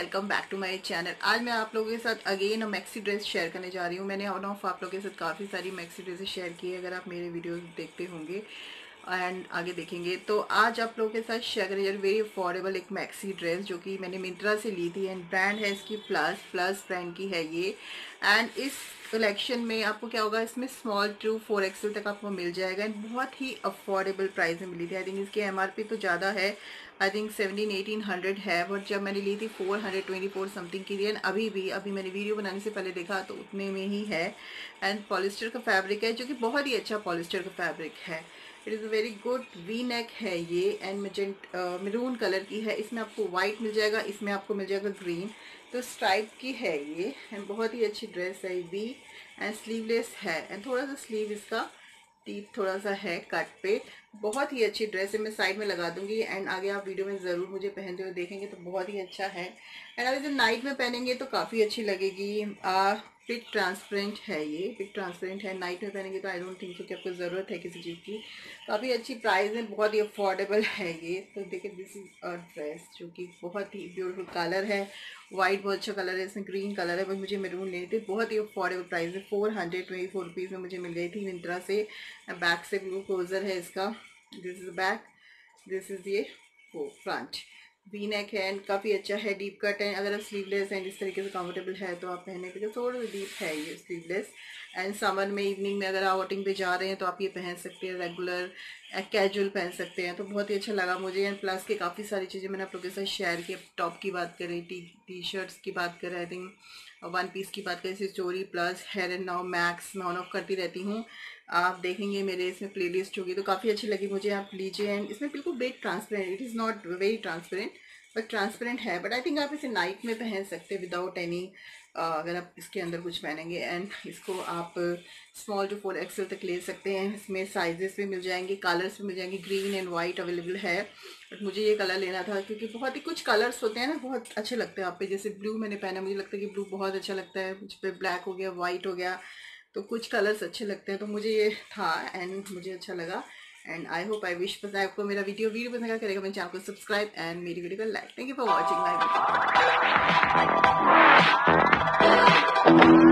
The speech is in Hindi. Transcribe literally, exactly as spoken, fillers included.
Welcome back to my channel. आज मैं आप लोगों के साथ अगेन मैक्सी ड्रेस शेयर करने जा रही हूँ। मैंने ऑन ऑफ आप लोगों के साथ काफ़ी सारी मैक्सी ड्रेसेस शेयर की है, अगर आप मेरे वीडियोस देखते होंगे एंड आगे देखेंगे। तो आज आप लोगों के साथ शेयर करें यार वेरी अफोर्डेबल एक मैक्सी ड्रेस जो कि मैंने मिंत्रा से ली थी एंड ब्रांड है इसकी प्लस प्लस ब्रांड की है ये। एंड इस कलेक्शन में आपको क्या होगा, इसमें स्मॉल टू फोर एक्सएल तक आपको मिल जाएगा एंड बहुत ही अफोर्डेबल प्राइस में मिली थी। आई थिंक इसकी एमआरपी तो ज़्यादा है, I think seventeen eighteen hundred है, बट जब मैंने ली थी four hundred twenty four something की थी एंड अभी भी अभी मैंने वीडियो बनाने से पहले देखा तो उतने में ही है। एंड पॉलिस्टर का फैब्रिक है जो कि बहुत ही अच्छा पॉलिस्टर का फैब्रिक है। It is a very good V neck है ये एंड मेजेंट मैरून कलर की है। इसमें आपको वाइट मिल जाएगा, इसमें आपको मिल जाएगा ग्रीन, तो स्ट्राइप की है ये एंड बहुत ही अच्छी ड्रेस है वी एंड स्लीवलेस है एंड थोड़ा सा स्लीव इसका डीप थोड़ा सा है कट पे। बहुत ही अच्छी ड्रेस है, मैं साइड में लगा दूंगी एंड आगे आप वीडियो में ज़रूर मुझे पहनते हुए देखेंगे तो बहुत ही अच्छा है। एंड अगर जब नाइट में पहनेंगे तो काफ़ी अच्छी लगेगी। पिक ट्रांसपेरेंट है ये, पिक ट्रांसपेरेंट है, नाइट में पहनेंगे तो आई डोंट थिंक सो कि आपको ज़रूरत है किसी चीज़ की। काफ़ी अच्छी प्राइस है, बहुत ही अफोर्डेबल है ये। तो देखिए दिस इज अ ड्रेस जो कि बहुत ही ब्यूटीफुल कलर है, वाइट बहुत अच्छा कलर है, इसमें ग्रीन कलर है, बट मुझे मैरून लेनी थी। बहुत ही अफोर्डेबल प्राइस है, four hundred twenty four rupees में मुझे मिल गई थी मिंत्रा से। बैक से ब्लू क्लोजर है इसका, this is back, this is ये वो फ्रंट वी नेक है एंड काफ़ी अच्छा है, डीप कट है। अगर आप स्लीवलेस एंड इस तरीके से कंफर्टेबल है तो आप पहनने के लिए थोड़ा सा डीप है ये स्लीवलेस। एंड समर में इवनिंग में अगर आप आउटिंग पे जा रहे हैं तो आप ये पहन सकते हैं, रेगुलर कैजुअल पहन सकते हैं। तो बहुत ही अच्छा लगा मुझे एंड प्लस के काफ़ी सारी चीज़ें मैंने आप लोगों के साथ शेयर की। टॉप की बात करें, टी टी शर्ट्स की बात करें, आई थिंक वन पीस की बात करें, story plus hair and now max मैं ऑन ऑफ करती रहती हूँ। आप देखेंगे मेरे इसमें प्लेलिस्ट होगी तो काफ़ी अच्छी लगी मुझे, आप लीजिए। एंड इसमें बिल्कुल bit transparent, it is not very transparent but transparent है, बट आई थिंक आप इसे नाइट में पहन सकते हैं विदाउट एनी, अगर आप इसके अंदर कुछ पहनेंगे। एंड इसको आप स्मॉल टू फोर एक्सएल तक ले सकते हैं। इसमें साइजेस भी मिल जाएंगे, कलर्स भी मिल जाएंगे, ग्रीन एंड वाइट अवेलेबल है, बट मुझे ये कलर लेना था क्योंकि बहुत ही कुछ कलर्स होते हैं ना बहुत अच्छे लगते हैं आप पे। जैसे ब्लू मैंने पहना, मुझे लगता है कि ब्लू बहुत अच्छा लगता है मुझ पर, ब्लैक हो गया, वाइट हो गया, तो कुछ कलर्स अच्छे लगते हैं, तो मुझे ये था एंड मुझे अच्छा लगा। And I hope I wish पसंद आपको मेरा वीडियो वीडियो पसंद क्या करेगा मेरे चैनल को सब्सक्राइब एंड मेरी वीडियो को like. Thank you for watching my video.